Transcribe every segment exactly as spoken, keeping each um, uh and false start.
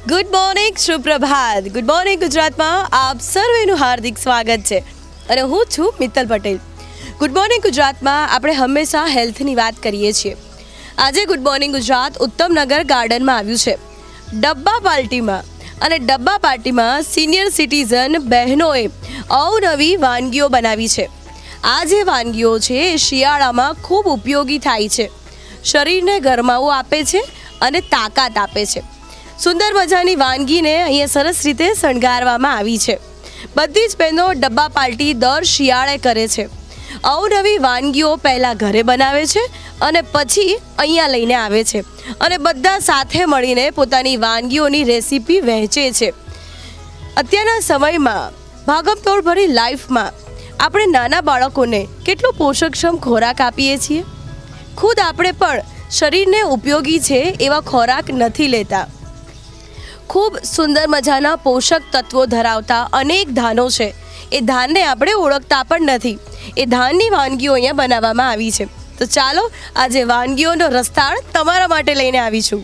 Good morning, સુપ્રભાત. Good morning ગુજરાતમાં આપ સર્વેનું હાર્દિક સ્વાગત છે અને હું છું મિત્તલ પટેલ. ગુડ મોર્નિંગ ગુજરાતમાં આપણે હંમેશા હેલ્થની વાત કરીએ છીએ. આજે ગુડ મોર્નિંગ ગુજરાત ઉત્તમનગર ગાર્ડનમાં આવ્યું છે ડબ્બા પાર્ટીમાં, અને ડબ્બા પાર્ટીમાં સિનિયર સિટીઝન બહેનોએ અવનવી વાનગીઓ બનાવી છે. આ જે વાનગીઓ છે એ શિયાળામાં ખૂબ ઉપયોગી થાય છે, શરીરને ગરમાવો આપે છે અને તાકાત આપે છે. સુંદર મજાની વાનગીને અહીંયા સરસ રીતે શણગારવામાં આવી છે. બધી જ બહેનો ડબ્બા પાર્ટી દર શિયાળે કરે છે. અવનવી વાનગીઓ પહેલાં ઘરે બનાવે છે અને પછી અહીંયા લઈને આવે છે અને બધા સાથે મળીને પોતાની વાનગીઓની રેસીપી વહેંચે છે. અત્યારના સમયમાં ભાગમતોડભરી લાઈફમાં આપણે નાના બાળકોને કેટલો પોષકક્ષમ ખોરાક આપીએ છીએ. ખુદ આપણે પણ શરીરને ઉપયોગી છે એવા ખોરાક નથી લેતા. ખૂબ સુંદર મજાના પોષક તત્વો ધરાવતા અનેક ધાનો છે, એ ધાનને આપણે ઓળખતા પણ નથી. એ ધાનની વાનગીઓ અહીંયા બનાવવામાં આવી છે. તો ચાલો આજે વાનગીઓનો રસતાળ તમારા માટે લઈને આવી છું.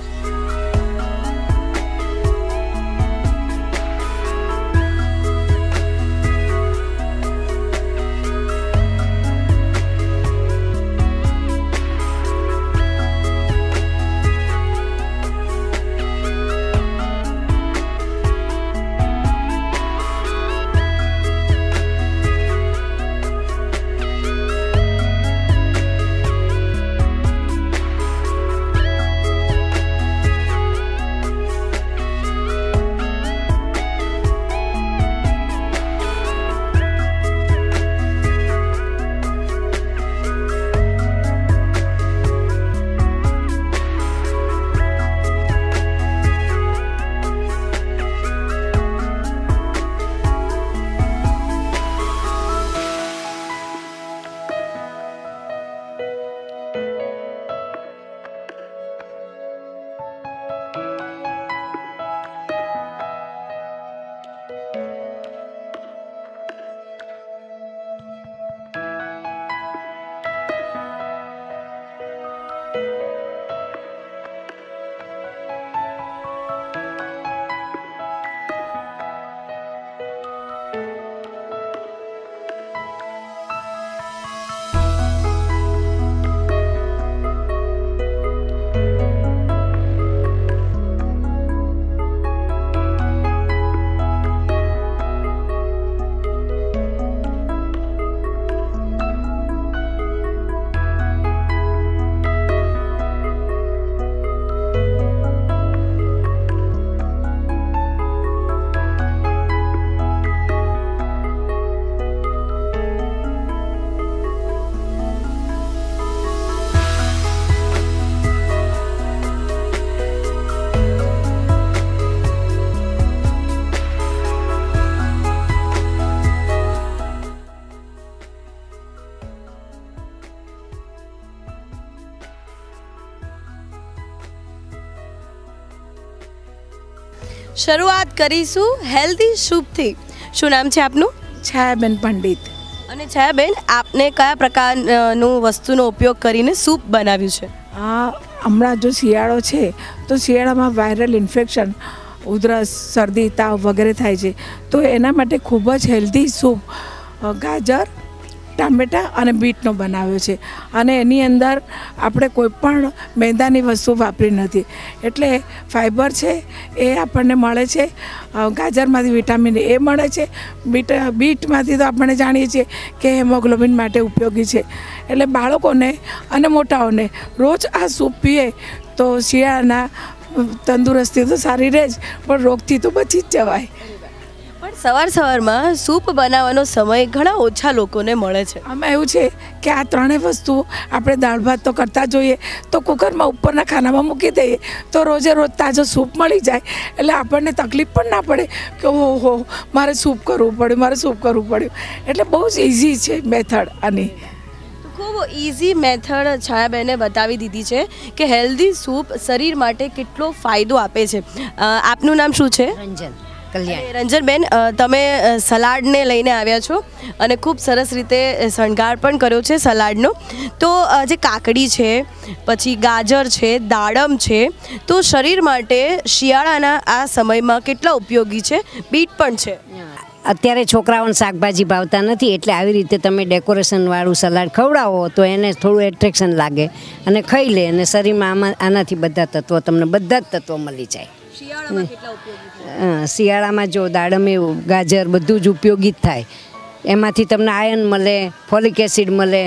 શરૂઆત કરીશું હેલ્ધી સૂપથી. શું નામ છે આપનું? છાયાબેન પંડિત. અને છાયાબેન, આપને કયા પ્રકારનું વસ્તુનો ઉપયોગ કરીને સૂપ બનાવ્યું છે? આ હમણાં જો શિયાળો છે તો શિયાળામાં વાયરલ ઇન્ફેક્શન, ઉધરસ, શરદી, તાવ વગેરે થાય છે, તો એના માટે ખૂબ જ હેલ્ધી સૂપ ગાજર, ટામેટાં અને બીટનો બનાવ્યો છે. અને એની અંદર આપણે કોઈ પણ મેંદાની વસ્તુ વાપરી નથી, એટલે ફાઈબર છે એ આપણને મળે છે. ગાજરમાંથી વિટામિન એ મળે છે. બીટ બીટમાંથી તો આપણે જાણીએ છીએ કે હેમોગ્લોબિન માટે ઉપયોગી છે. એટલે બાળકોને અને મોટાઓને રોજ આ સૂપ પીએ તો શિયાળાના તંદુરસ્તી તો સારી રહે જ, પણ રોગથી તો બચી જ જવાય. પણ સવાર સવારમાં સૂપ બનાવવાનો સમય ઘણા ઓછા લોકોને મળે છે. આમાં એવું છે કે આ ત્રણેય વસ્તુ આપણે દાળ ભાત તો કરતા જોઈએ, તો કુકરમાં ઉપરના ખાનામાં મૂકી દઈએ તો રોજે રોજ તાજો સૂપ મળી જાય. એટલે આપણને તકલીફ પણ ના પડે કે ઓહો મારે સૂપ કરવું પડ્યું, મારે સૂપ કરવું પડ્યું. એટલે બહુ જ ઇઝી છે મેથડ આની. ખૂબ ઇઝી મેથડ છાયાબેને બતાવી દીધી છે કે હેલ્ધી સૂપ શરીર માટે કેટલો ફાયદો આપે છે. આપનું નામ શું છે? રંજન. કલ્યાણ. રંજનબેન, અ, તમે અ, સલાડને લઈને આવ્યા છો અને ખૂબ સરસ રીતે શણગાર પણ કર્યો છે સલાડનો. તો અ, જે કાકડી છે, પછી ગાજર છે, દાડમ છે, તો શરીર માટે શિયાળાના આ સમયમાં કેટલા ઉપયોગી છે? બીટ પણ છે. અત્યારે છોકરાઓને શાકભાજી ભાવતા નથી, એટલે આવી રીતે તમે ડેકોરેશનવાળું સલાડ ખવડાવો તો એને થોડું એટ્રેક્શન લાગે અને ખાઈ લે, અને શરીરમાં આમાં આનાથી બધા તત્વો તમને બધા જ તત્વો મળી જાય. શિયાળામાં કેટલા ઉપયોગી છે? હા, શિયાળામાં જો દાડમ, ગાજર બધું જ ઉપયોગી જ થાય. એમાંથી તમને આયર્ન મળે, ફોલિક એસિડ મળે,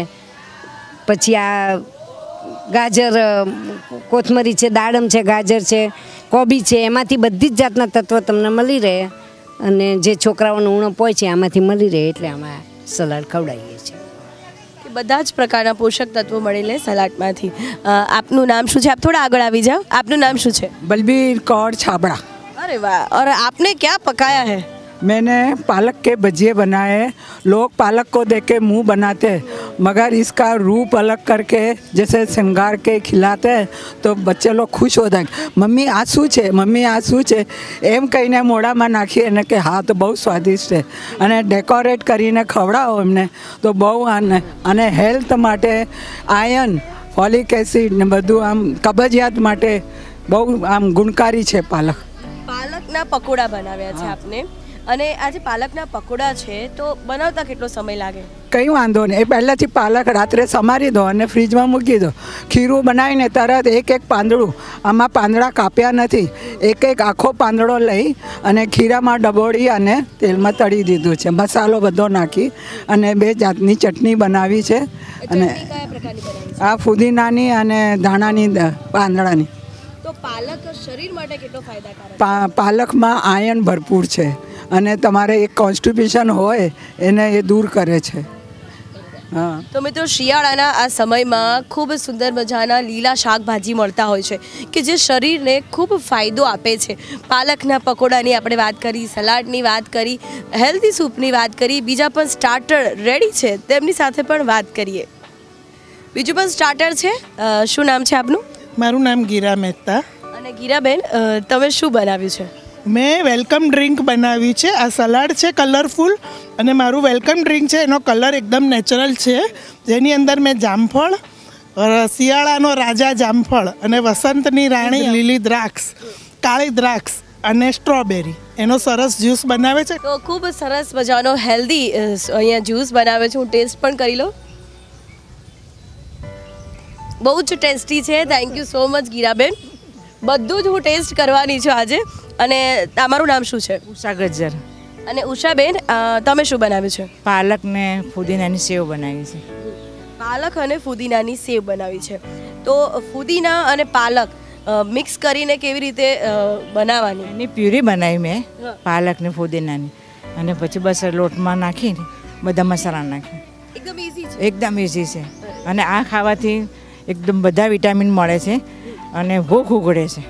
પછી આ ગાજર, કોથમરી છે, દાડમ છે, ગાજર છે, કોબી છે, એમાંથી બધી જ જાતના તત્વો તમને મળી રહે, અને જે છોકરાઓનો ઉણપ હોય છે આમાંથી મળી રહે, એટલે આમાં સલાડ ખવડાવીએ છીએ. બધા જ પ્રકારના પોષક તત્વો મળેલે સલાડમાંથી. અ, આપનું નામ શું છે? આપ થોડા આગળ આવી જાઓ. આપનું નામ શું છે? बलबीर कौर छाबड़ा. अरे वाह! और आपने क्या पकाया है? मैंने पालक के भजिए बनाए हैं. लोग पालक को देख के मुँह बनाते हैं, मगर इसका रूप अलग करके जैसे श्रृंगार के खिलाते हैं तो बच्चे लोग खुश हो जाए. मम्मी આ શું છે, મમ્મી આ શું છે એમ કહીને મોઢામાં નાખીએ અને કે હા તો બહુ સ્વાદિષ્ટ છે, અને ડેકોરેટ કરીને ખવડાવો એમને તો બહુ આને, અને હેલ્થ માટે આયર્ન, ફોલિક એસિડ ને બધું આમ કબજિયાત માટે બહુ આમ ગુણકારી છે પાલક. પાલકના પકોડા બનાવ્યા છે આપને, અને આ જે પાલકના પકોડા છે તો બનાવતા કેટલો સમય લાગે? કંઈ વાંધો નહીં, એ પહેલાંથી પાલક રાત્રે સમારી દો અને ફ્રીજમાં મૂકી દો. ખીરું બનાવીને તરત એક એક પાંદડું, આમાં પાંદડા કાપ્યા નથી, એક એક આખો પાંદડો લઈ અને ખીરામાં ડબોળી અને તેલમાં તળી દીધું છે. મસાલો બધો નાખી અને બે જાતની ચટણી બનાવી છે, અને કયા પ્રકારની બનાવી છે? આ ફુદીનાની અને ધાણાની પાંદડાની. તો પાલક શરીર માટે કેટલો ફાયદાકારક? પા પાલકમાં આયર્ન ભરપૂર છે, અને તમારે એક કોન્સ્ટિપેશન હોય એને એ દૂર કરે છે. હા, તો મિત્રો, શિયાળાના આ સમયમાં ખૂબ સુંદર મજાના લીલા શાકભાજી મળતા હોય છે કે જે શરીરને ખૂબ ફાયદો આપે છે. પાલકના પકોડાની આપણે વાત કરી, સલાડની વાત કરી, હેલ્ધી સૂપની વાત કરી, બીજા પણ સ્ટાર્ટર રેડી છે તેમની સાથે પણ વાત કરીએ. બીજું પણ સ્ટાર્ટર છે. અ, શું નામ છે આપનું? મારું નામ ગીરા મહેતા. અને ગીરાબેન, અ, તમે શું બનાવ્યું છે? મેં વેલકમ ડ્રિંક બનાવી છે. આ સલાડ છે કલરફુલ, અને મારું વેલકમ ડ્રિંક છે એનો કલર એકદમ નેચરલ છે, જેની અંદર મેં જામફળ, અ, શિયાળાનો રાજા જામફળ, અને વસંતની રાણી લીલી દ્રાક્ષ, કાળી દ્રાક્ષ અને સ્ટ્રોબેરી એનો સરસ જ્યુસ બનાવે છે. તો ખૂબ સરસ મજાનો હેલ્ધી અહીંયા જ્યુસ બનાવે છે. હું ટેસ્ટ પણ કરી લઉં. બહુ જ ટેસ્ટી છે. Thank you so much Giraben. બધું જ હું ટેસ્ટ કરવાની છું આજે. અને તમારું નામ શું છે? ઉષા ગજ્જર. અને ઉષાબેન, અ, તમે શું બનાવ્યું છે? પાલક ને ફુદીનાની સેવ બનાવી છે. પાલક અને ફુદીનાની સેવ બનાવી છે. તો ફુદીના અને પાલક મિક્સ કરીને કેવી રીતે અ, બનાવવાની? એની પ્યુરી બનાવી મેં, હા. પાલક ને ફુદીનાની, અને પછી બસ લોટમાં નાખીને બધા મસાલા નાખી. એકદમ ઈઝી છે. એકદમ ઇઝી છે, અને આ ખાવાથી એકદમ બધા વિટામિન મળે છે અને ભૂખ ઉગડે છે.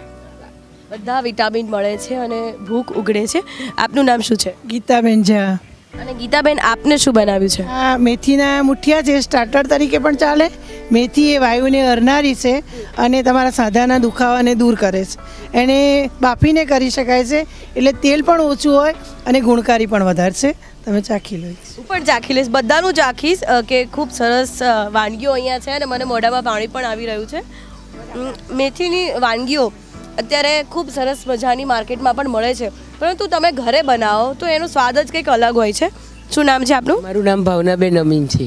બધા વિટામિન મળે છે અને ભૂખ ઉગડે છે. આપનું નામ શું છે? ગીતાબેન ઝા. અને ગીતાબેન, આપને શું બનાવ્યું છે? આ મેથીના મુઠિયા છે, સ્ટાર્ટર તરીકે પણ ચાલે. મેથી એ વાયુને હરનારી છે અને તમારા સાંધાના દુખાવાને દૂર કરે છે. એને બાફીને કરી શકાય છે, એટલે તેલ પણ ઓછું હોય અને ગુણકારી પણ વધારે છે. તમે ચાખી લો. હું પણ ચાખી લઈશ, બધાનું ચાખીશ અ, કે ખૂબ સરસ અ, વાનગીઓ અહીંયા છે અને મને મોઢામાં પાણી પણ આવી રહ્યું છે. ઉમ, મેથીની વાનગીઓ અત્યારે ખૂબ સરસ મજાની માર્કેટમાં પણ મળે છે, પરંતુ તમે ઘરે બનાવો તો એનો સ્વાદ જ કંઈક અલગ હોય છે. શું નામ છે આપનું? મારું નામ ભાવનાબેન અમીન છે.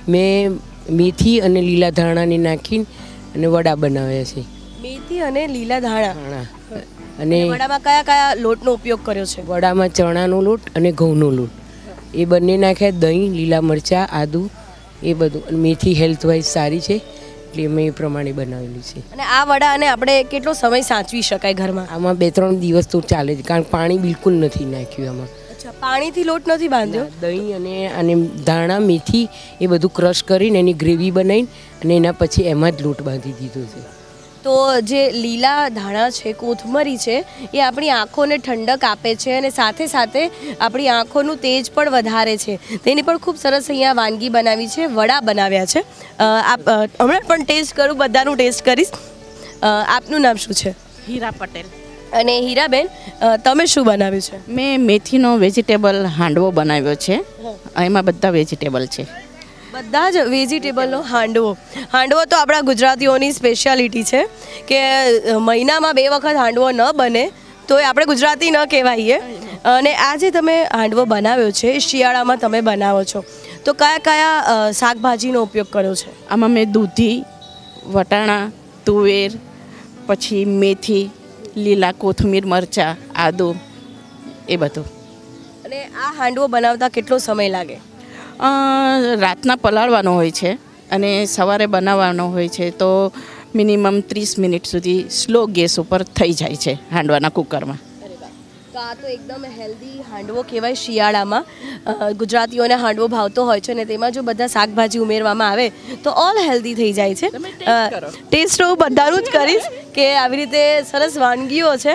મેં મેથી અને લીલા ધાણાને નાખીને અને વડા બનાવ્યા છે. મેથી અને લીલા ધાણા. ધાણા અને વડામાં કયા કયા લોટનો ઉપયોગ કર્યો છે? વડામાં ચણાનો લોટ અને ઘઉંનો લોટ એ બંને નાખ્યા, દહીં, લીલા મરચાં, આદું, એ બધું. અને મેથી હેલ્થ વાઇઝ સારી છે એટલે મેં એ પ્રમાણે બનાવેલી છે. અને આ વડા અને આપણે કેટલો સમય સાચવી શકાય ઘરમાં? આમાં બે ત્રણ દિવસ તો ચાલે છે, કારણ કે પાણી બિલકુલ નથી નાખ્યું આમાં. અચ્છા, પાણીથી લોટ નથી બાંધ્યો? દહીં અને અને ધાણા, મેથી એ બધું ક્રશ કરીને એની ગ્રેવી બનાવીને અને એના પછી એમાં જ લોટ બાંધી દીધો છે. તો જે લીલા ધાણા છે, કોથમરી છે, એ આપણી આંખોને ઠંડક આપે છે અને સાથે સાથે આપણી આંખોનું તેજ પણ વધારે છે. તેની પણ ખૂબ સરસ અહીંયા વાનગી બનાવી છે, વડા બનાવ્યા છે. અ, આપ અ, હમણાં પણ ટેસ્ટ કરું, બધાનું ટેસ્ટ કરીશ. અ, આપનું નામ શું છે? હીરા પટેલ. અને હીરાબેન તમે શું બનાવ્યું છે? મેં મેથીનો વેજીટેબલ હાંડવો બનાવ્યો છે. એમાં બધા વેજીટેબલ છે. બધા જ વેજીટેબલનો હાંડવો. હાંડવો તો આપણા ગુજરાતીઓની સ્પેશિયાલિટી છે કે મહિનામાં બે વખત હાંડવો ન બને તો એ આપણે ગુજરાતી ન કહેવાઈએ. અને આ જે તમે હાંડવો બનાવ્યો છે એ શિયાળામાં તમે બનાવો છો, તો કયા કયા શાકભાજીનો ઉપયોગ કર્યો છે? આમાં મેં દૂધી, વટાણા, તુવેર, પછી મેથી, લીલા કોથમીર, મરચાં, આદુ, એ બધું. અને આ હાંડવો બનાવતા કેટલો સમય લાગે? રાતના પલાળવાનો હોય છે અને સવારે બનાવવાનો હોય છે, તો મિનિમમ ત્રીસ મિનિટ સુધી સ્લો ગેસ ઉપર થઈ જાય છે હાંડવાના કુકરમાં. તો આ તો એકદમ હેલ્ધી હાંડવો કહેવાય. શિયાળામાં ગુજરાતીઓને હાંડવો ભાવતો હોય છે અને તેમાં જો બધા શાકભાજી ઉમેરવામાં આવે તો ઓલ હેલ્ધી થઈ જાય છે. ટેસ્ટ હું બધાનું જ કરીશ કે આવી રીતે સરસ વાનગીઓ છે,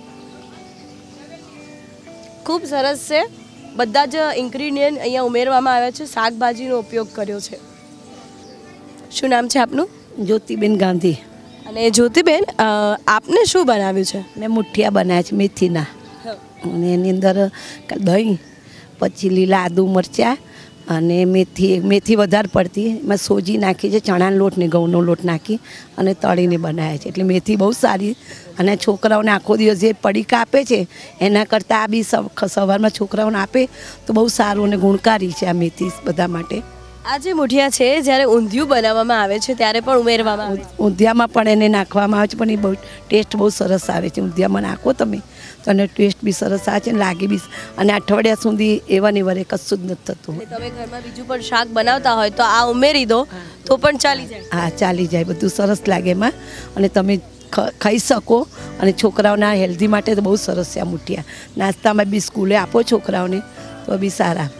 ખૂબ સરસ છે. બધા જ ઇન્ગ્રીડિયન્ટ અહીંયા ઉમેરવામાં આવ્યા છે, શાકભાજીનો ઉપયોગ કર્યો છે. શું નામ છે આપનું? જ્યોતિબેન ગાંધી. અને જ્યોતિબેન આપને શું બનાવ્યું છે? મેં મુઠિયા બનાવ્યા છે મેથીના, અને એની અંદર દહીં, પછી લીલા આદુ મરચાં અને મેથી મેથી વધારે પડતી એમાં સોજી નાખી છે, ચણાનો લોટ ને ઘઉંનો લોટ નાખી અને તળીને બનાવ્યા છે. એટલે મેથી બહુ સારી, અને છોકરાઓને આખો દિવસ જે પડીકા આપે છે એના કરતાં આ બી સવારમાં છોકરાઓને આપે તો બહુ સારું અને ગુણકારી છે આ મેથી બધા માટે. આ જે મુઠિયા છે જ્યારે ઊંધિયું બનાવવામાં આવે છે ત્યારે પણ ઉમેરવામાં આવે છે? ઊંધિયામાં પણ એને નાખવામાં આવે છે, પણ એ બહુ ટેસ્ટ બહુ સરસ આવે છે. ઊંધિયામાં નાખો તમે તો અને ટેસ્ટ બી સરસ આવે છે, લાગે બી, અને અઠવાડિયા સુધી એવા ને વરે કશું જ નથી થતું. તમે ઘરમાં બીજું પણ શાક બનાવતા હોય તો આ ઉમેરી દો તો પણ ચાલી જાય? હા, ચાલી જાય, બધું સરસ લાગે એમાં, અને તમે ખાઈ શકો. અને છોકરાઓના હેલ્ધી માટે તો બહુ સરસ છે આ મુઠિયા. નાસ્તામાં બી સ્કૂલે આપો છોકરાઓને તો બી સારા.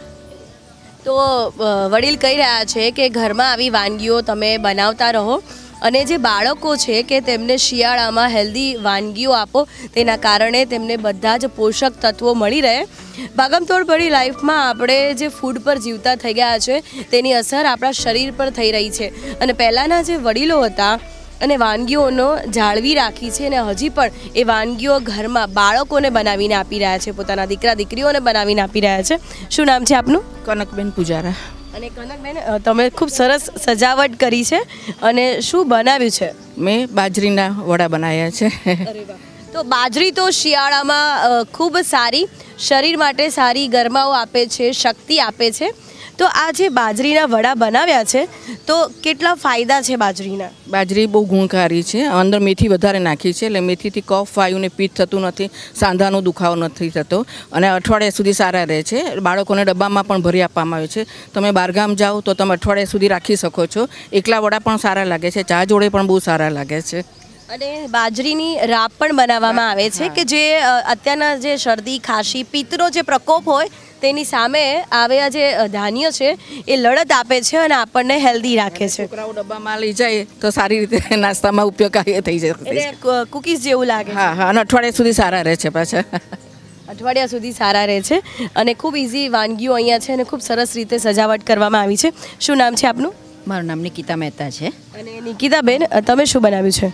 તો વડીલ કહી રહ્યા છે કે ઘરમાં આવી વાનગીઓ તમે બનાવતા રહો, અને જે બાળકો છે કે તેમને શિયાળામાં હેલ્ધી વાનગીઓ આપો, તેના કારણે તેમને બધા જ પોષક તત્વો મળી રહે. ભાગમતોડ ભરી લાઈફમાં આપણે જે ફૂડ પર જીવતા થઈ ગયા છે તેની અસર આપણા શરીર પર થઈ રહી છે. અને પહેલાંના જે વડીલો હતા અને વાનગીઓનો જાળવી રાખી છે, અને હજી પણ એ વાનગીઓ ઘરમાં બાળકોને બનાવીને આપી રહ્યા છે, પોતાના દીકરા દીકરીઓને બનાવીને આપી રહ્યા છે. શું નામ છે આપનું? કનકબેન પૂજારા. અને કનકબેન તમે ખૂબ સરસ સજાવટ કરી છે, અને શું બનાવ્યું છે? મેં બાજરીના વડા બનાવ્યા છે. તો બાજરી તો શિયાળામાં ખૂબ સારી, શરીર માટે સારી, ગરમાઓ આપે છે, શક્તિ આપે છે. તો આ જે બાજરીના વડા બનાવ્યા છે તો કેટલા ફાયદા છે બાજરીના? બાજરી બહુ ગુણકારી છે. અંદર મેથી વધારે નાખી છે, એટલે મેથીથી કફ, વાયુ ને પિત્ત થતું નથી, સાંધાનો દુખાવો નથી થતો, અને અઠવાડિયા સુધી સારા રહે છે. બાળકોને ડબ્બામાં પણ ભરી આપવામાં આવે છે. તમે બહારગામ જાઓ તો તમે અઠવાડિયા સુધી રાખી શકો છો. એકલા વડા પણ સારા લાગે છે, ચા જોડે પણ બહુ સારા લાગે છે. અને બાજરીની રાબ પણ બનાવવામાં આવે છે કે જે અત્યારના જે શરદી, ખાંસી, પિત્તનો જે પ્રકોપ હોય તેની સામે આવ્યા જે ધાન્ય છે એ લડત આપે છે અને આપણને હેલ્ધી રાખે છે. છોકરાઓ ડબ્બામાં લઈ જાય તો સારી રીતે નાસ્તામાં ઉપયોગી થઈ જાય, એટલે કુકીઝ જેવું લાગે. હા હા, અને અઠવાડિયા સુધી સારા રહે છે પાછા. અઠવાડિયા સુધી સારા રહે છે, અને ખૂબ ઇઝી વાનગીઓ અહીંયા છે, અને ખૂબ સરસ રીતે સજાવટ કરવામાં આવી છે. શું નામ છે આપનું? મારું નામ નિકિતા મહેતા છે. અને નિકિતાબેન તમે શું બનાવ્યું છે?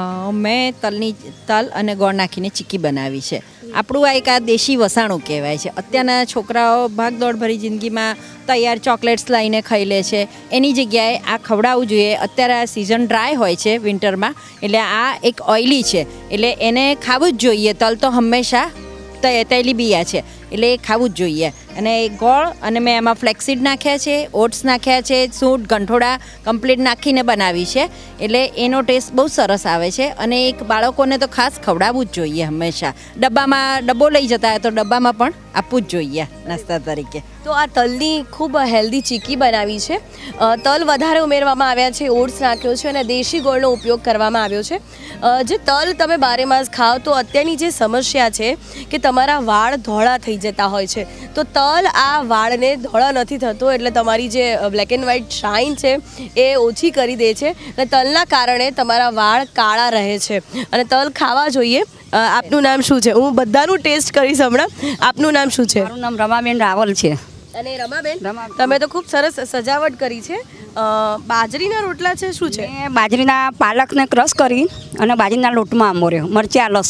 મેં તલની તલ અને ગોળ નાખીને ચીક્કી બનાવી છે. આપણું આ એક આ દેશી વસાણું કહેવાય છે. અત્યારના છોકરાઓ ભાગદોડ ભરી જિંદગીમાં તૈયાર ચોકલેટ્સ લઈને ખાઈ લે છે, એની જગ્યાએ આ ખવડાવવું જોઈએ. અત્યારે આ સિઝન ડ્રાય હોય છે વિન્ટરમાં, એટલે આ એક ઓઇલી છે, એટલે એને ખાવું જ જોઈએ. તલ તો હંમેશા તેલીબિયા છે, એટલે એ ખાવું જ જોઈએ. અને ગોળ, અને મેં એમાં ફ્લેક્સીડ નાખ્યા છે, ઓટ્સ નાખ્યા છે, સૂંઠ, ગંઠોડા કમ્પ્લીટ નાખીને બનાવી છે, એટલે એનો ટેસ્ટ બહુ સરસ આવે છે. અને એક બાળકોને તો ખાસ ખવડાવવું જ જોઈએ હંમેશા. ડબ્બામાં ડબ્બો લઈ જતા હોય તો ડબ્બામાં પણ આપવું જ જોઈએ નાસ્તા તરીકે. તો આ તલની ખૂબ હેલ્ધી ચીક્કી બનાવી છે. તલ વધારે ઉમેરવામાં આવ્યા છે, ઓટ્સ નાખ્યો છે, અને દેશી ગોળનો ઉપયોગ કરવામાં આવ્યો છે. જે તલ તમે બારે માસ ખાઓ તો અત્યારની જે સમસ્યા છે કે તમારા વાળ ધોળા થઈ જતા હોય છે, તો તલ આ વાળને ધોળા નથી થતો, એટલે તમારી જે બ્લેક એન્ડ વ્હાઇટ શાઇન છે એ ઓછી કરી દે છે, અને તલના કારણે તમારા વાળ કાળા રહે છે, અને તલ ખાવા જોઈએ. આપનું નામ શું છે? હું બધાનું ટેસ્ટ કરીશ હમણાં. આપનું નામ શું છે? મારું નામ રમાબેન રાવલ છે. અને રમાબેન, તમે તો ખૂબ સરસ સજાવટ કરી છે. બાજરીના રોટલા છે, શું છે? બાજરીના પાલકને ક્રશ કરી અને બાજરીના લોટમાં મોર્યો, મરચાં, લસણ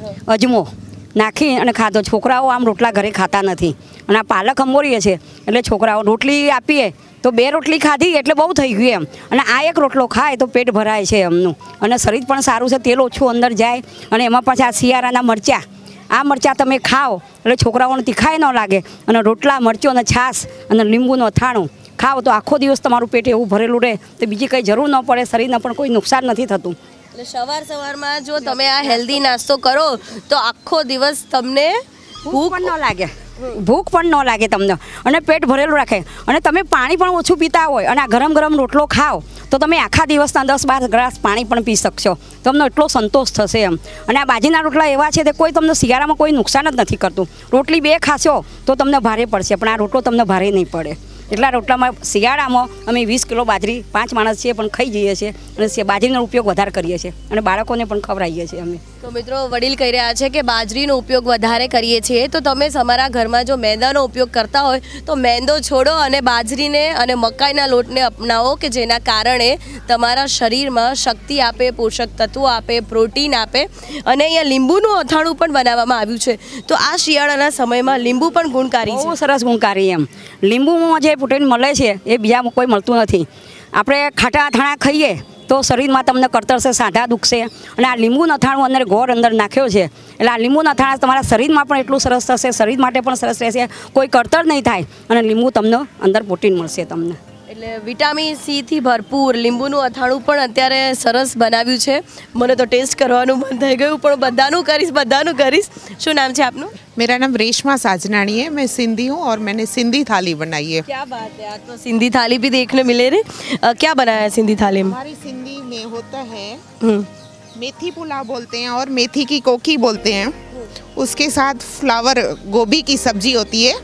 અજમો નાખી અને ખાધો. છોકરાઓ આમ રોટલા ઘરે ખાતા નથી અને આ પાલક અંબોરીએ છે એટલે છોકરાઓ રોટલી આપીએ તો બે રોટલી ખાધી એટલે બહુ થઈ ગયું એમ, અને આ એક રોટલો ખાય તો પેટ ભરાય છે એમનું, અને શરીર પણ સારું છે, તેલ ઓછું અંદર જાય. અને એમાં પાછા આ શિયાળાના મરચાં, આ મરચાં તમે ખાઓ એટલે છોકરાઓને તીખાય ન લાગે, અને રોટલા મરચું અને છાશ અને લીંબુનું અથાણું ખાઓ તો આખો દિવસ તમારું પેટ એવું ભરેલું રહે તો બીજી કંઈ જરૂર ન પડે, શરીરને પણ કોઈ નુકસાન નથી થતું. એટલે સવાર સવારમાં જો તમે આ હેલ્ધી નાસ્તો કરો તો આખો દિવસ તમને ભૂખ પણ ન લાગે, ભૂખ પણ ન લાગે તમને, અને પેટ ભરેલું રાખે. અને તમે પાણી પણ ઓછું પીતા હોય અને આ ગરમ ગરમ રોટલો ખાઓ તો તમે આખા દિવસના દસ બાર ગ્લાસ પાણી પણ પી શકશો, તમને એટલો સંતોષ થશે એમ. અને આ બાજીના રોટલા એવા છે કે કોઈ તમને શિયાળામાં કોઈ નુકસાન જ નથી કરતું. રોટલી બે ખાશો તો તમને ભારે પડશે, પણ આ રોટલો તમને ભારે નહીં પડે. એટલા રોટલામાં શિયાળામાં અમે વીસ કિલો બાજરી પાંચ માણસ છીએ પણ ખાઈ જઈએ છીએ, અને બાજરીનો ઉપયોગ વધારે કરીએ છીએ અને બાળકોને પણ ખવડાવીએ છીએ અમે. તો મિત્રો વડીલ કહી રહ્યા છે કે બાજરીનો ઉપયોગ વધારે કરીએ છીએ, તો તમે તમારા ઘરમાં જો મેંદાનો ઉપયોગ કરતા હોય તો મેંદો છોડો અને બાજરીને અને મકાઈના લોટને અપનાવો, કે જેના કારણે તમારા શરીરમાં શક્તિ આપે, પોષક તત્વો આપે, પ્રોટીન આપે. અને અહીંયા લીંબુનું અથાણું પણ બનાવવામાં આવ્યું છે, તો આ શિયાળાના સમયમાં લીંબુ પણ ગુણકારી છે, બહુ સરસ ગુણકારી એમ. લીંબુમાં જે પ્રોટીન મળે છે એ બીજામાં કોઈ મળતું નથી. આપણે ખાટા અથાણા ખાઈએ તો શરીરમાં તમને કળતરશે, સાંધા દુખશે, અને આ લીંબુનું અથાણું અંદર ગોળ અંદર નાખ્યો છે એટલે આ લીંબુના અથાણા તમારા શરીરમાં પણ એટલું સરસ થશે, શરીર માટે પણ સરસ રહેશે, કોઈ કળતર નહીં થાય, અને લીંબુ તમને અંદર પ્રોટીન મળશે તમને. એટલે વિટામિન સી થી ભરપૂર લીંબુનું અથાણું પણ અત્યારે સરસ બનાવ્યું છે. મને તો ટેસ્ટ કરવાનું મન થઈ ગયું, પણ બધાનું કરીશ બધાનું કરીશ. શું નામ છે આપનું? मेरा नाम रेशमा साजनानी है, मैं सिंधी हूँ और मैंने सिंधी थाली बनाई है. क्या बात है, आज तो सिंधी थाली भी देखने मिले रे. अ, क्या बनाया है सिंधी थाली में? हमारी सिंधी में होता है मेथी पुलाव बोलते हैं और मेथी की कोकी बोलते हैं. उसके साथ फ्लावर गोभी की सब्जी होती है,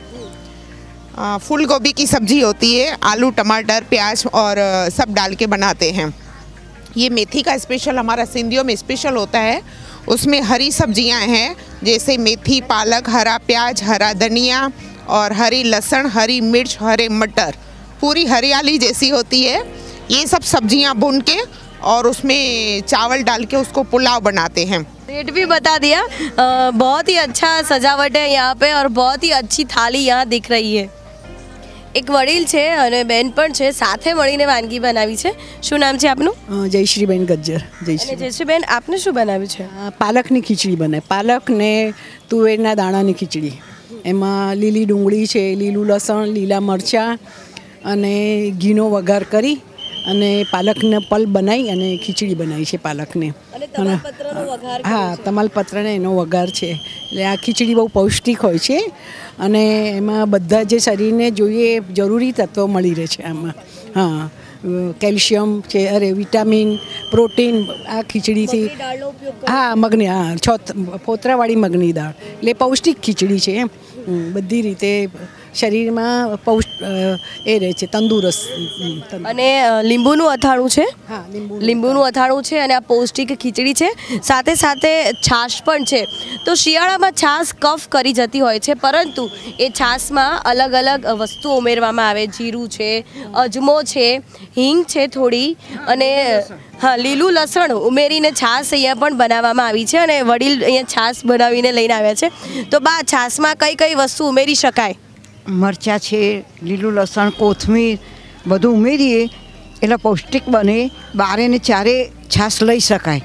फूल गोभी की सब्जी होती है, आलू टमाटर प्याज और सब डाल के बनाते हैं. ये मेथी का स्पेशल हमारा सिंधियों में स्पेशल होता है. उसमें हरी सब्जियां हैं जैसे मेथी, पालक, हरा प्याज, हरा धनिया और हरी लहसुन, हरी मिर्च, हरे मटर, पूरी हरियाली जैसी होती है. ये सब सब्जियां भून के और उसमें चावल डाल के उसको पुलाव बनाते हैं. रेट भी बता दिया. आ, बहुत ही अच्छा सजावट है यहाँ पे और बहुत ही अच्छी थाली यहाँ दिख रही है. એક વડીલ છે અને બેન પણ છે, સાથે મળીને વાનગી બનાવી છે. શું નામ છે આપનું? જયશ્રીબેન ગજ્જર. જયશ્રી જયશ્રીબેન, આપને શું બનાવ્યું છે? પાલકની ખીચડી બનાવી, પાલક ને તુવેરના દાણાની ખીચડી. એમાં લીલી ડુંગળી છે, લીલું લસણ, લીલા મરચાં અને ઘીનો વઘાર કરી અને પાલકને પલ્પ બનાવી અને ખીચડી બનાવી છે પાલકને. હા, તમાલપત્રને એનો વઘાર છે. એટલે આ ખીચડી બહુ પૌષ્ટિક હોય છે અને એમાં બધા જે શરીરને જોઈએ જરૂરી તત્વો મળી રહે છે આમાં. હા, કેલ્શિયમ છે, અરે વિટામિન, પ્રોટીન આ ખીચડીથી. હા, મગની, હા, છ ફોતરાવાળી મગની દાળ, એટલે પૌષ્ટિક ખીચડી છે એમ. બધી રીતે શરીરમાં પૌષ્ટ એ રહે છે, તંદુરસ્ત. અને લીંબુનું અથાણું છે. હા, લીંબુનું અથાણું છે અને આ પૌષ્ટિક ખીચડી છે, સાથે સાથે છાશ પણ છે. તો શિયાળામાં છાશ કફ કરી જતી હોય છે, પરંતુ એ છાશમાં અલગ અલગ વસ્તુ ઉમેરવામાં આવે. જીરું છે, અજમો છે, હિંગ છે થોડી, અને હા, લીલું લસણ ઉમેરીને છાશ અહીંયા પણ બનાવવામાં આવી છે. અને વડીલ અહીંયા છાશ બનાવીને લઈને આવ્યા છે. તો બા, છાશમાં કઈ કઈ વસ્તુ ઉમેરી શકાય? મરચાં છે, લીલું લસણ, કોથમીર બધું ઉમેરીએ એટલે પૌષ્ટિક બને. બારે ને ચારે છાશ લઈ શકાય.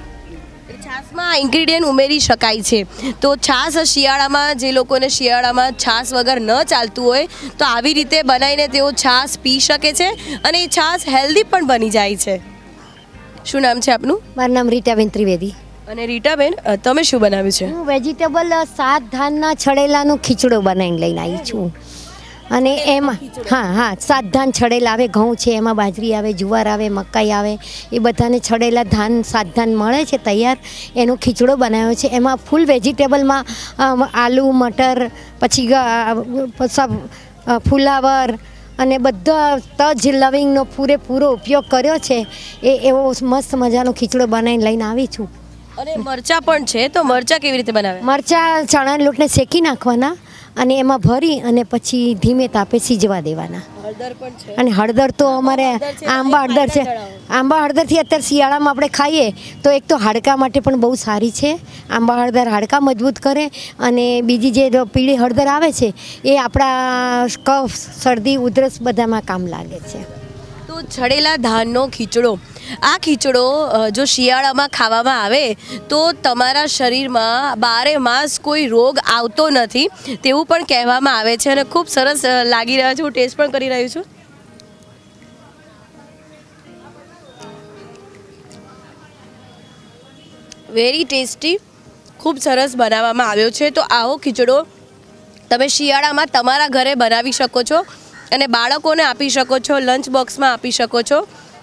છાશમાં ઇન્ગ્રીડિયન્ટ ઉમેરી શકાય છે. તો છાશ શિયાળામાં, જે લોકોને શિયાળામાં છાશ વગર ન ચાલતું હોય તો આવી રીતે બનાવીને તેઓ છાશ પી શકે છે અને એ છાશ હેલ્ધી પણ બની જાય છે. શું નામ છે આપનું? મારું નામ રીટાબેન ત્રિવેદી. અને રીટાબેન, તમે શું બનાવ્યું છે? હું વેજીટેબલ સાત ધાનના છડેલાનો ખીચડો બનાવીને લઈને આવી છું. અને એમાં હા હા સાત ધાન છડેલા આવે, ઘઉં છે, એમાં બાજરી આવે, જુવાર આવે, મકાઈ આવે, એ બધાને છડેલા ધાન સાત ધાન મળે છે તૈયાર, એનો ખીચડો બનાવ્યો છે. એમાં ફૂલ વેજીટેબલમાં આલુ, મટર, પછી ફુલાવર અને બધા તજ લવિંગનો પૂરેપૂરો ઉપયોગ કર્યો છે. એ એવો મસ્ત મજાનો ખીચડો બનાવીને લઈને આવી છું. અને મરચા પણ છે, તો મરચા કેવી રીતે બનાવે? મરચા ચણાના લોટને શેકી નાખવાના અને એમાં ભરી અને પછી ધીમે તાપે સીજવા દેવાના. અને હળદર તો અમારે આંબા હળદર છે. આંબા હળદરથી અત્યારે શિયાળામાં આપણે ખાઈએ તો એક તો હાડકા માટે પણ બહુ સારી છે. આંબા હળદર હાડકા મજબૂત કરે અને બીજી જે પીળી હળદર આવે છે એ આપણા કફ શરદી ઉધરસ બધામાં કામ લાગે છે. તો છડેલા ધાનનો ખીચડો, આ ખીચડો જો શિયાળામાં ખાવામાં આવે તો તમારા શરીરમાં બારે માસ કોઈ રોગ આવતો નથી તેવું પણ કહેવામાં આવે છે અને ખૂબ સરસ લાગી રહ્યો છે. હું ટેસ્ટ પણ કરી રહ્યું છું. વેરી ટેસ્ટી, ખૂબ સરસ બનાવવામાં આવ્યો છે. તો આવો ખીચડો તમે શિયાળામાં તમારા ઘરે બનાવી શકો છો અને બાળકોને આપી શકો છો, લંચ બોક્સમાં આપી શકો છો.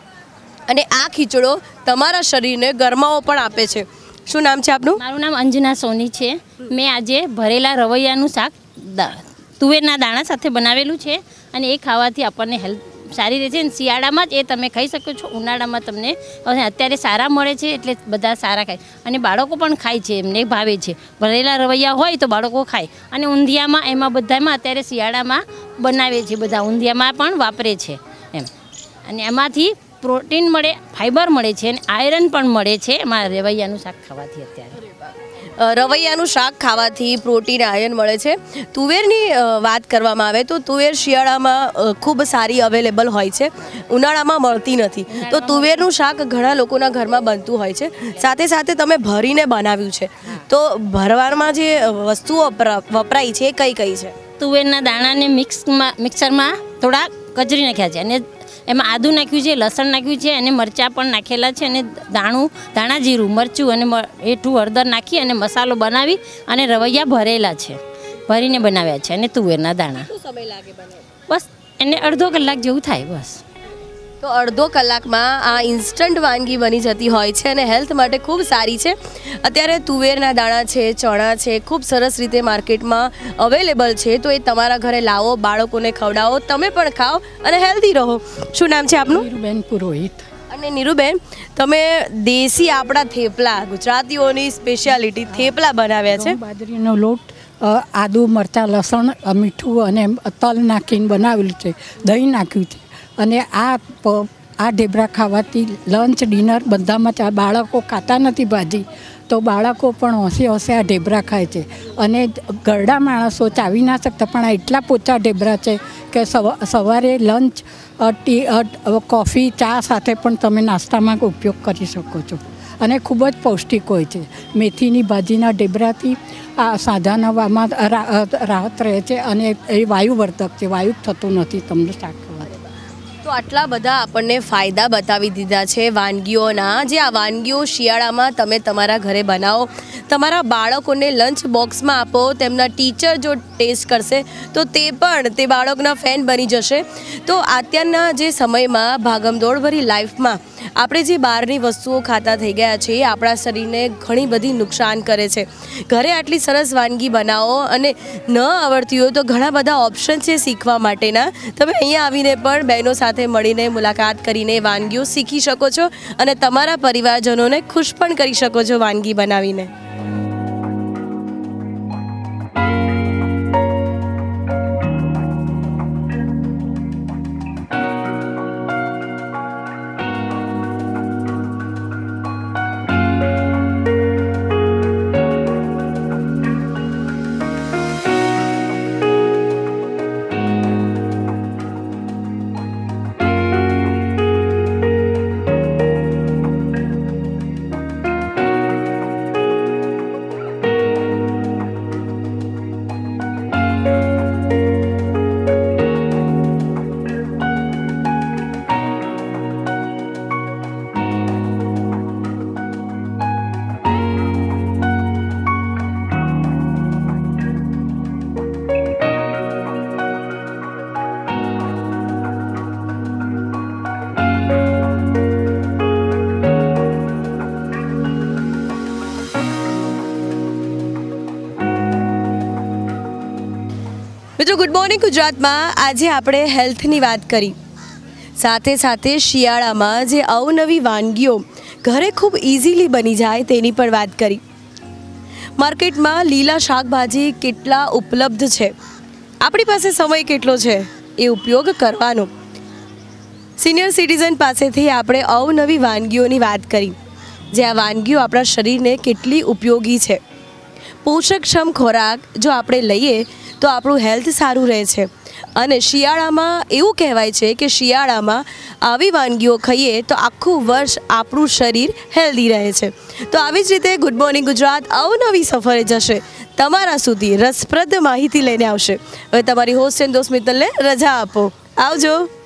અને આ ખીચડો તમારા શરીરને ગરમાવો પણ આપે છે. શું નામ છે આપનું? મારું નામ અંજના સોની છે. મેં આજે ભરેલા રવૈયાનું શાક તુવેરના દાણા સાથે બનાવેલું છે અને એ ખાવાથી આપણને હેલ્થ સારી રહે છે. અને શિયાળામાં જ એ તમે ખાઈ શકો છો. ઉનાળામાં તમને અત્યારે સારા મળે છે એટલે બધા સારા ખાય અને બાળકો પણ ખાય છે, એમને ભાવે છે. ભરેલા રવૈયા હોય તો બાળકો ખાય. અને ઊંધિયામાં એમાં બધામાં અત્યારે શિયાળામાં બનાવે છે, બધા ઊંધિયામાં પણ વાપરે છે એમ. અને એમાંથી પ્રોટીન મળે, ફાઈબર મળે છે અને આયરન પણ મળે છે એમાં રવૈયાનું શાક ખાવાથી. અત્યારે રવૈયાનું શાક ખાવાથી પ્રોટીન, આયરન મળે છે. તુવેરની વાત કરવામાં આવે તો તુવેર શિયાળામાં ખૂબ સારી અવેલેબલ હોય છે, ઉનાળામાં મળતી નથી. તો તુવેરનું શાક ઘણા લોકોના ઘરમાં બનતું હોય છે. સાથે સાથે તમે ભરીને બનાવ્યું છે, તો ભરવામાં જે વસ્તુઓ વપરાય છે એ કઈ કઈ છે? તુવેરના દાણાને મિક્સમાં મિક્સરમાં થોડા કચરી નાખ્યા છે અને એમાં આદું નાખ્યું છે, લસણ નાખ્યું છે અને મરચાં પણ નાખેલા છે અને દાણું દાણા જીરું, મરચું અને એઠું હળદર નાખી અને મસાલો બનાવી અને રવૈયા ભરેલા છે, ભરીને બનાવ્યા છે. અને તુવેરના દાણા બસ એને અડધો કલાક જેવું થાય બસ. તો અડધો કલાકમાં આ ઇન્સ્ટન્ટ વાનગી બની જતી હોય છે અને હેલ્થ માટે ખૂબ સારી છે. અત્યારે તુવેરના દાણા છે, ચણા છે, ખૂબ સરસ રીતે માર્કેટમાં અવેલેબલ છે. તો એ તમારા ઘરે લાવો, બાળકોને ખવડાવો, તમે પણ ખાઓ અને હેલ્ધી રહો. શું નામ છે આપનું? નીરુબેન પુરોહિત. અને નીરુબેન, તમે દેશી આપણા થેપલા, ગુજરાતીઓની સ્પેશિયાલિટી થેપલા બનાવ્યા છે. બાજરીનો લોટ, આદુ, મરચાં, લસણ, મીઠું અને તલ નાખીને બનાવેલું છે, દહીં નાખ્યું છે. અને આ આ ઢેબરા ખાવાથી લંચ, ડિનર બધામાં ચા. બાળકો ખાતા નથી ભાજી, તો બાળકો પણ હોંશે હોંશે આ ઢેબરા ખાય છે. અને ઘરડા માણસો ચાવી ના શકતા પણ આ એટલા પોચા ઢેબરા છે કે સવારે લંચ, ટી, કોફી, ચા સાથે પણ તમે નાસ્તામાં ઉપયોગ કરી શકો છો. અને ખૂબ જ પૌષ્ટિક હોય છે. મેથીની ભાજીના ઢેબરાથી આ સાંધાનામાં રાહત રહે છે અને એ વાયુવર્ધક છે, વાયુ થતું નથી તમને શાક. તો આટલા બધા આપણને ફાયદા બતાવી દીધા છે વાનગીઓના. જે આ વાનગીઓ શિયાળામાં તમે તમારા ઘરે બનાવો, તમારા બાળકોને લંચ બોક્સમાં આપો, તેમના ટીચર જો ટેસ્ટ કરશે તો તે પણ તે બાળકના ફેન બની જશે. તો અત્યારના જે સમયમાં ભાગમદોડભરી લાઈફમાં આપણે જે બહારની વસ્તુઓ ખાતા થઈ ગયા છે એ આપણા શરીરને ઘણી બધી નુકસાન કરે છે. ઘરે આટલી સરસ વાનગી બનાવો અને ન આવડતી હોય તો ઘણા બધા ઓપ્શન છે શીખવા માટેના. તમે અહીંયા આવીને પણ બહેનો સાથે મળીને મુલાકાત કરીને વાનગીઓ શીખી શકો છો અને તમારા પરિવારજનોને ખુશ પણ કરી શકો છો વાનગી બનાવીને. મિત્રો ગુડ મોર્નિંગ ગુજરાતમાં આજે આપણે હેલ્થની વાત કરી, સાથે સાથે શિયાળામાં જે અવનવી વાનગીઓ ઘરે ખૂબ ઇઝીલી બની જાય તેની પણ વાત કરી. માર્કેટમાં લીલા શાકભાજી કેટલા ઉપલબ્ધ છે, આપણી પાસે સમય કેટલો છે એ ઉપયોગ કરવાનો. સિનિયર સિટીઝન પાસેથી આપણે અવનવી વાનગીઓની વાત કરી, જે આ વાનગીઓ આપણા શરીરને કેટલી ઉપયોગી છે. પોષકક્ષમ ખોરાક જો આપણે લઈએ તો આપણું હેલ્થ સારું રહે છે. અને શિયાળામાં એવું કહેવાય છે કે શિયાળામાં આવી વાનગીઓ ખાઈએ તો આખું વર્ષ આપણું શરીર હેલ્ધી રહે છે. તો આવી જ રીતે ગુડ મોર્નિંગ ગુજરાત અવનવી સફરે જશે, તમારા સુધી રસપ્રદ માહિતી લઈને આવશે. હવે તમારી હોસ્ટ એન્ડ દોસ્ત મિત્તલને રજા આપો. આવજો.